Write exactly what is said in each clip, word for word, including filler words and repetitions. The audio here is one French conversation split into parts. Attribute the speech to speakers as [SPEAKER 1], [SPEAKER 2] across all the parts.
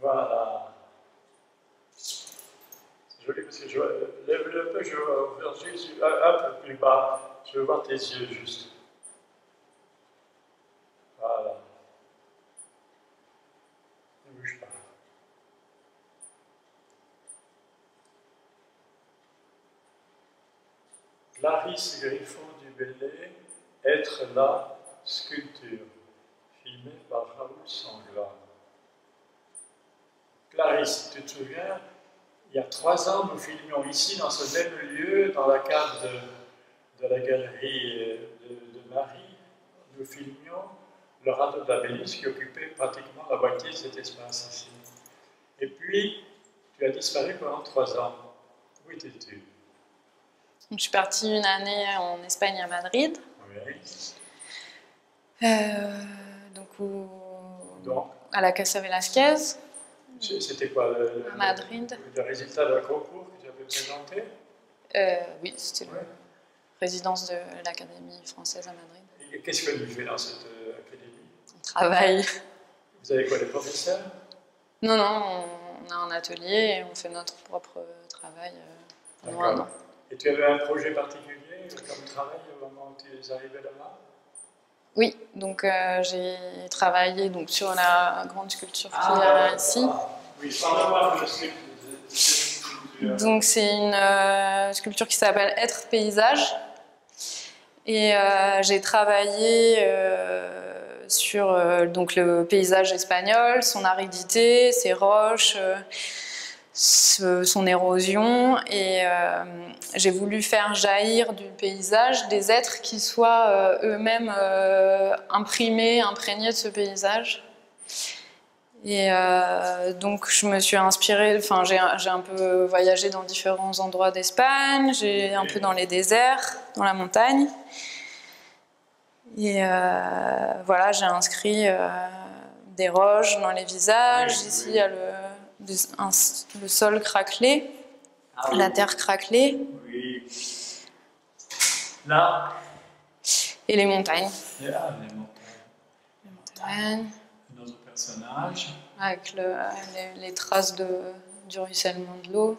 [SPEAKER 1] Voilà. C'est joli parce que je vois, lève-le un peu, je vois vers Jésus, un, un peu plus bas. Je veux voir tes yeux juste. Voilà. Ne bouge pas. Clarisse Griffon du Bellay, Être là, sculpture, filmé par Raoul Sangla. Clarisse, tu te souviens, il y a trois ans, nous filmions ici, dans ce même lieu, dans la cave de, de la galerie de, de Marie, nous filmions le radeau de la Vénus qui occupait pratiquement la moitié de cet espace ici. Et puis, tu as disparu pendant trois ans. Où étais-tu?
[SPEAKER 2] Je suis partie une année en Espagne à Madrid.
[SPEAKER 1] Oui.
[SPEAKER 2] Euh, donc, au,
[SPEAKER 1] donc
[SPEAKER 2] à la Casa Velasquez.
[SPEAKER 1] C'était quoi le,
[SPEAKER 2] à Madrid.
[SPEAKER 1] Le, le résultat d'un concours que tu avais présenté?
[SPEAKER 2] euh, Oui, c'était
[SPEAKER 1] ouais.
[SPEAKER 2] la résidence de l'Académie française à Madrid.
[SPEAKER 1] Et qu'est-ce que tu fais dans cette euh, académie?
[SPEAKER 2] On travaille.
[SPEAKER 1] Vous avez quoi, les professeurs?
[SPEAKER 2] Non, non, on a un atelier et on fait notre propre travail euh, pendant un an.
[SPEAKER 1] Et tu avais un projet particulier comme travail au moment où tu es arrivé là-bas?
[SPEAKER 2] Oui, donc euh, j'ai travaillé donc, sur la grande sculpture qu'il y a ici.
[SPEAKER 1] Ah, oui, parle-moi de la sculpture.
[SPEAKER 2] Donc c'est une euh, sculpture qui s'appelle Être paysage. Et euh, j'ai travaillé euh, sur euh, donc, le paysage espagnol, son aridité, ses roches, euh, son érosion, et euh, j'ai voulu faire jaillir du paysage des êtres qui soient euh, eux-mêmes euh, imprimés, imprégnés de ce paysage. Et euh, donc je me suis inspirée, enfin j'ai un peu voyagé dans différents endroits d'Espagne, j'ai un peu dans les déserts, dans la montagne. Et euh, voilà, j'ai inscrit euh, des roches dans les visages. Ici, il y a le, un, le sol craquelé, ah, la oui. terre craquelée.
[SPEAKER 1] Oui. Là.
[SPEAKER 2] Et les montagnes.
[SPEAKER 1] Et là, les montagnes.
[SPEAKER 2] Les montagnes.
[SPEAKER 1] Notre personnage.
[SPEAKER 2] Avec le, les, les traces de, du ruissellement de l'eau.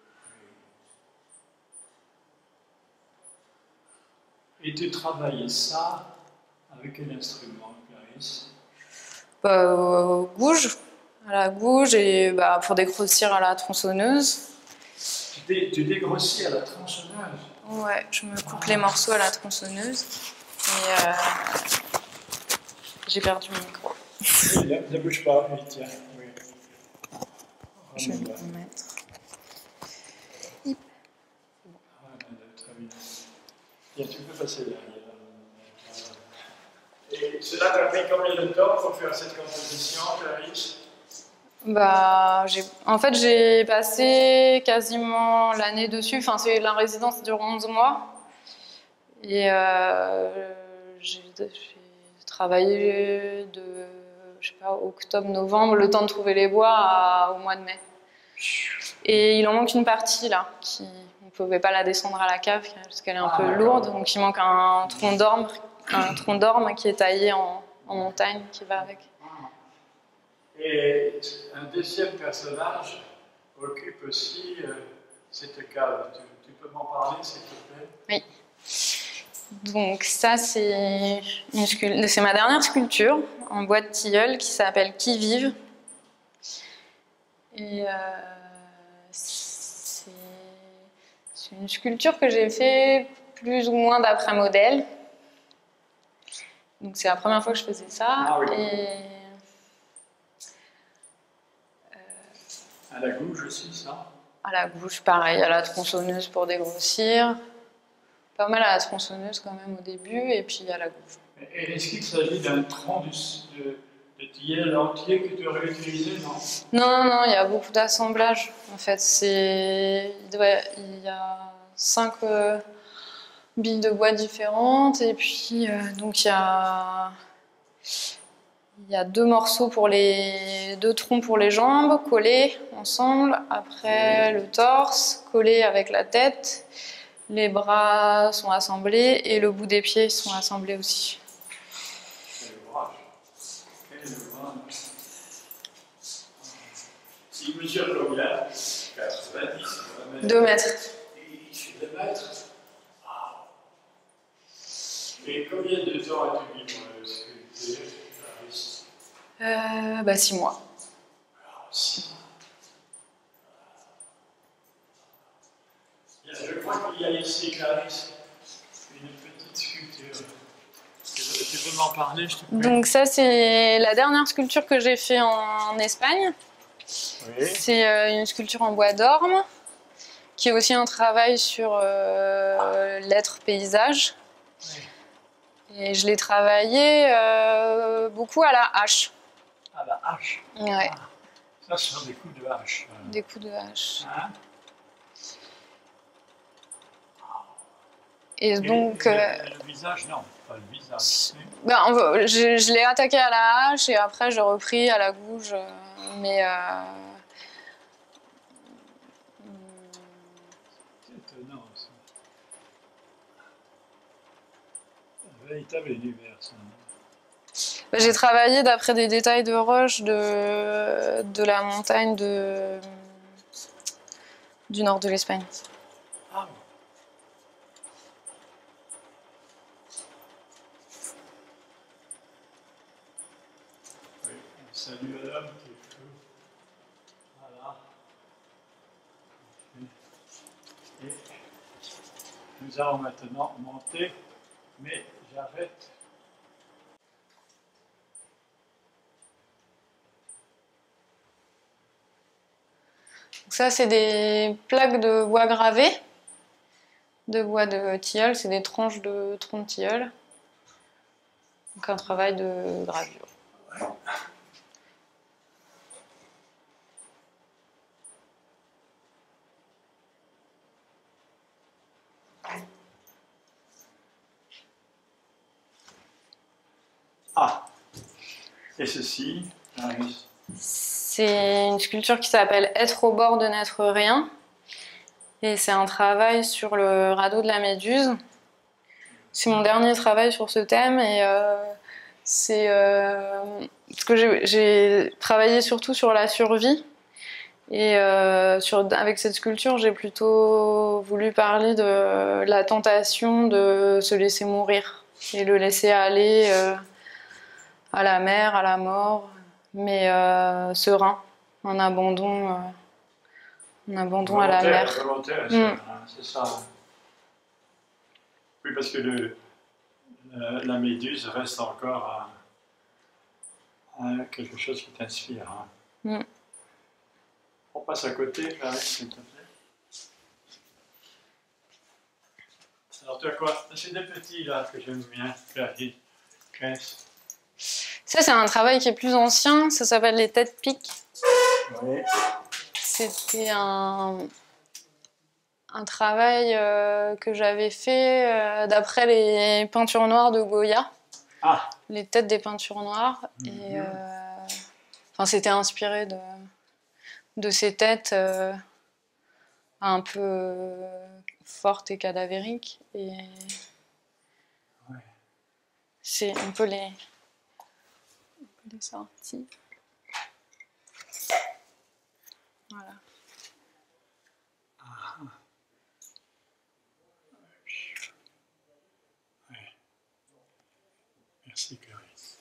[SPEAKER 1] Et tu travaillais ça avec quel instrument, Clarisse?
[SPEAKER 2] Bah, au gouge, à la gouge, et bah, pour dégrossir à la tronçonneuse.
[SPEAKER 1] Tu, dé, tu dégrossis à la tronçonneuse?
[SPEAKER 2] Ouais, je me coupe ah. les morceaux à la tronçonneuse. Et euh, j'ai perdu mon micro.
[SPEAKER 1] Oui, ne bouge pas, oui, tiens. Oui.
[SPEAKER 2] Je vais le remettre. Hip.
[SPEAKER 1] Ah, très bien. Bien, tu peux passer derrière. Et cela t'a pris combien de temps pour faire cette composition, Clarisse?
[SPEAKER 2] Bah, en fait, j'ai passé quasiment l'année dessus. Enfin, c'est la résidence dure onze mois. Et euh, j'ai travaillé de, je sais pas, octobre, novembre, le temps de trouver les bois à, au mois de mai. Et il en manque une partie là, qui, on ne pouvait pas la descendre à la cave parce qu'elle est un ah, peu lourde. Donc il manque un tronc d'orme, un tronc d'orme qui est taillé en, en montagne qui va avec.
[SPEAKER 1] Et un deuxième personnage occupe aussi euh, cette cave. Tu, tu peux m'en parler, s'il te plaît?
[SPEAKER 2] Oui. Donc ça, c'est ma dernière sculpture en bois de tilleul qui s'appelle Qui vive. Et euh, c'est une sculpture que j'ai fait plus ou moins d'après modèle. Donc c'est la première fois que je faisais ça.
[SPEAKER 1] Ah, oui.
[SPEAKER 2] Et
[SPEAKER 1] à la gouge aussi, ça?
[SPEAKER 2] À la gouge, pareil, à la tronçonneuse pour dégrossir. Pas mal à la tronçonneuse quand même au début, et puis à la gouge.
[SPEAKER 1] Et est-ce qu'il s'agit d'un tronc de, de, de tilleul entier que tu aurais utilisé, non?
[SPEAKER 2] Non, non, non, il y a beaucoup d'assemblage. En fait, c'est il, il y a cinq euh, billes de bois différentes, et puis euh, donc il y a il y a deux morceaux pour les deux troncs pour les jambes collés ensemble. Après le torse collé avec la tête. Les bras sont assemblés et le bout des pieds sont assemblés aussi.
[SPEAKER 1] Quel ouvrage. Quel ouvrage. Il mesure combien? quatre-vingt-dix.
[SPEAKER 2] deux mètres.
[SPEAKER 1] Il fait deux mètres. Wow. Et combien de temps as-tu mis pour le sculpter, Clarisse?
[SPEAKER 2] euh, Bah six mois.
[SPEAKER 1] Alors, six mois. Je crois qu'il y a ici, Clarisse, une petite sculpture. Tu veux, tu veux m'en parler, je te prie?
[SPEAKER 2] Donc ça, c'est la dernière sculpture que j'ai fait en, en Espagne.
[SPEAKER 1] Oui.
[SPEAKER 2] C'est euh, une sculpture en bois d'orme, qui est aussi un travail sur euh, l'être paysage.
[SPEAKER 1] Oui.
[SPEAKER 2] Et je l'ai travaillé euh, beaucoup à la hache.
[SPEAKER 1] À la hache.
[SPEAKER 2] Ouais.
[SPEAKER 1] Ah, ça, ce sont des coups de hache.
[SPEAKER 2] Des coups de hache.
[SPEAKER 1] Hein?
[SPEAKER 2] Et donc...
[SPEAKER 1] Et, et
[SPEAKER 2] euh,
[SPEAKER 1] le, le visage, non, pas le visage.
[SPEAKER 2] ben, on va- je je l'ai attaqué à la hache et après j'ai repris à la gouge. euh, Mais... euh,
[SPEAKER 1] C'est étonnant, ça. Un véritable univers, ça.
[SPEAKER 2] ben, j'ai travaillé d'après des détails de roche de, de la montagne de, du nord de l'Espagne.
[SPEAKER 1] Ah, oui, on salue l'homme qui est fou. Voilà. Et nous allons maintenant monter, mais j'arrête.
[SPEAKER 2] Donc ça, c'est des plaques de bois gravé, de bois de tilleul, c'est des tranches de troncs de tilleul. Donc un travail de gravure.
[SPEAKER 1] Ouais. Ah, et ceci, Clarisse?
[SPEAKER 2] C'est une sculpture qui s'appelle Être au bord de n'être rien. Et c'est un travail sur le radeau de la Méduse. C'est mon dernier travail sur ce thème et euh, c'est euh, parce que j'ai- j'ai travaillé surtout sur la survie. Et euh, sur, avec cette sculpture, j'ai plutôt voulu parler de la tentation de se laisser mourir et le laisser aller euh, à la mer, à la mort, mais euh, serein, en abandon, euh, en abandon à la
[SPEAKER 1] Volontaire,
[SPEAKER 2] mer.
[SPEAKER 1] volontaire,
[SPEAKER 2] Mm.
[SPEAKER 1] hein, c'est ça. Oui, parce que le, la, la méduse reste encore à, à quelque chose qui t'inspire. Hein.
[SPEAKER 2] Mm.
[SPEAKER 1] On passe à côté, Clarisse, s'il te plaît. Alors, tu as quoi? C'est des petits là que j'aime bien, Clarisse. Qu'est-ce?
[SPEAKER 2] Ça, c'est un travail qui est plus ancien, ça s'appelle les têtes piques.
[SPEAKER 1] Oui.
[SPEAKER 2] C'était un, un travail euh, que j'avais fait euh, d'après les peintures noires de Goya,
[SPEAKER 1] Ah,
[SPEAKER 2] les têtes des peintures noires. Et,
[SPEAKER 1] Mhm.
[SPEAKER 2] euh, enfin, c'était inspiré de, de ces têtes euh, un peu euh, fortes et cadavériques. Et
[SPEAKER 1] ouais.
[SPEAKER 2] c'est un peu les, un peu les sorties. Voilà.
[SPEAKER 1] Ah. Ouais. Merci, Clarisse.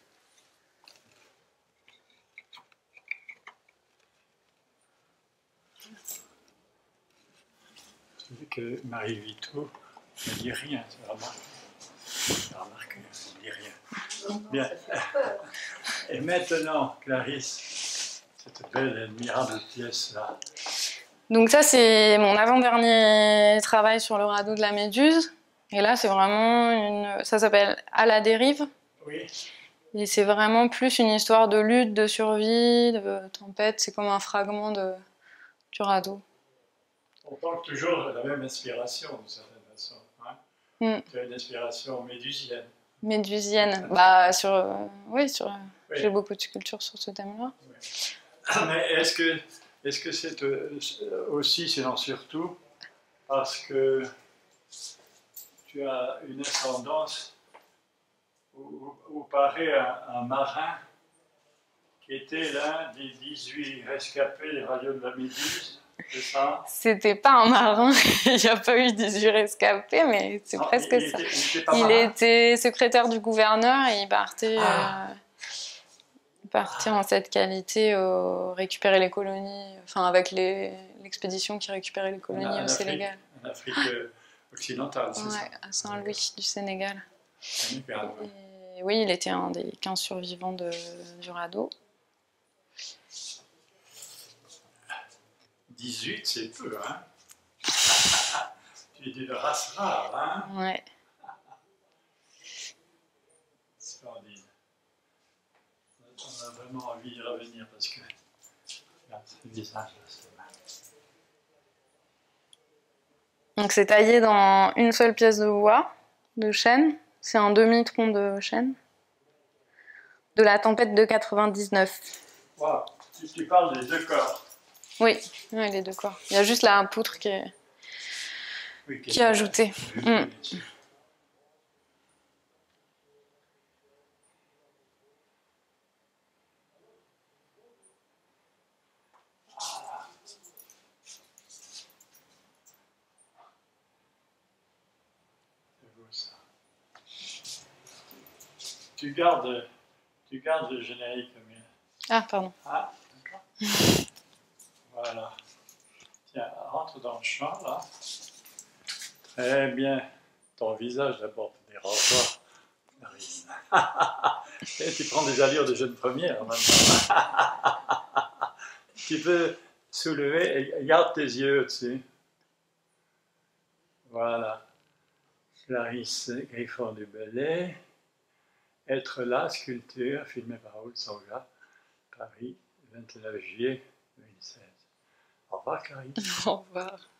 [SPEAKER 1] J'ai vu que Marie Vito ne dit rien, tu as remarqué. Tu as remarqué, elle ne dit rien. Bien. Et maintenant, Clarisse, cette belle, admirable pièce-là.
[SPEAKER 2] Donc ça, c'est mon avant-dernier travail sur le radeau de la Méduse. Et là, c'est vraiment une... Ça s'appelle À la dérive.
[SPEAKER 1] Oui.
[SPEAKER 2] Et c'est vraiment plus une histoire de lutte, de survie, de tempête. C'est comme un fragment de... du radeau.
[SPEAKER 1] On porte toujours la même inspiration, d'une certaine façon. Hein?
[SPEAKER 2] Mm.
[SPEAKER 1] Tu as une inspiration médusienne.
[SPEAKER 2] Médusienne. Bah, sur... euh, Oui, sur...
[SPEAKER 1] Oui.
[SPEAKER 2] J'ai beaucoup de sculptures sur ce thème-là.
[SPEAKER 1] Oui. Mais est-ce que est-ce que c'est euh, aussi, sinon surtout, parce que tu as une ascendance où, où paraît un, un marin qui était l'un des dix-huit rescapés des radios de la Méduse, c'est ça?
[SPEAKER 2] C'était pas un marin, il n'y a pas eu dix-huit rescapés, mais c'est
[SPEAKER 1] Non,
[SPEAKER 2] presque
[SPEAKER 1] il
[SPEAKER 2] ça.
[SPEAKER 1] Était, il était, pas
[SPEAKER 2] il
[SPEAKER 1] marin.
[SPEAKER 2] était secrétaire du gouverneur et il partait,
[SPEAKER 1] ah.
[SPEAKER 2] euh, il partait ah. en cette qualité au, récupérer les colonies, enfin avec l'expédition qui récupérait les colonies en, en au Afrique, Sénégal.
[SPEAKER 1] En Afrique occidentale, c'est
[SPEAKER 2] ouais,
[SPEAKER 1] ça?
[SPEAKER 2] À Saint-Louis du Sénégal.
[SPEAKER 1] Sénégal, ouais.
[SPEAKER 2] Et oui, il était un des quinze survivants de, du radeau.
[SPEAKER 1] dix-huit, c'est peu, hein? Tu es d'une race rare, hein?
[SPEAKER 2] Ouais.
[SPEAKER 1] Splendide. On a vraiment envie d'y revenir parce que... Regarde, ce visage, c'est mal.
[SPEAKER 2] Donc c'est taillé dans une seule pièce de bois, de chêne. C'est un demi-tronc de chêne. De la tempête de quatre-vingt-dix-neuf.
[SPEAKER 1] Wow. Tu, tu parles des deux corps.
[SPEAKER 2] Oui, oui, les deux corps. Il y a juste la poutre qui est,
[SPEAKER 1] oui,
[SPEAKER 2] qui est ajoutée.
[SPEAKER 1] Oui,
[SPEAKER 2] mm.
[SPEAKER 1] Tu gardes, tu gardes le générique. Mais...
[SPEAKER 2] Ah, pardon.
[SPEAKER 1] Ah, d'accord. Voilà. Tiens, rentre dans le champ, là. Très bien. Ton visage, d'abord, te dérange pas. Et tu prends des allures de jeune première, maintenant. Tu peux soulever et garde tes yeux au-dessus. Voilà. Clarisse Griffon du Bellay. Être là, sculpture, filmé par Raoul Sorga, Paris, vingt et neuf juillet deux mille seize. Au revoir, Clarisse.
[SPEAKER 2] Au revoir.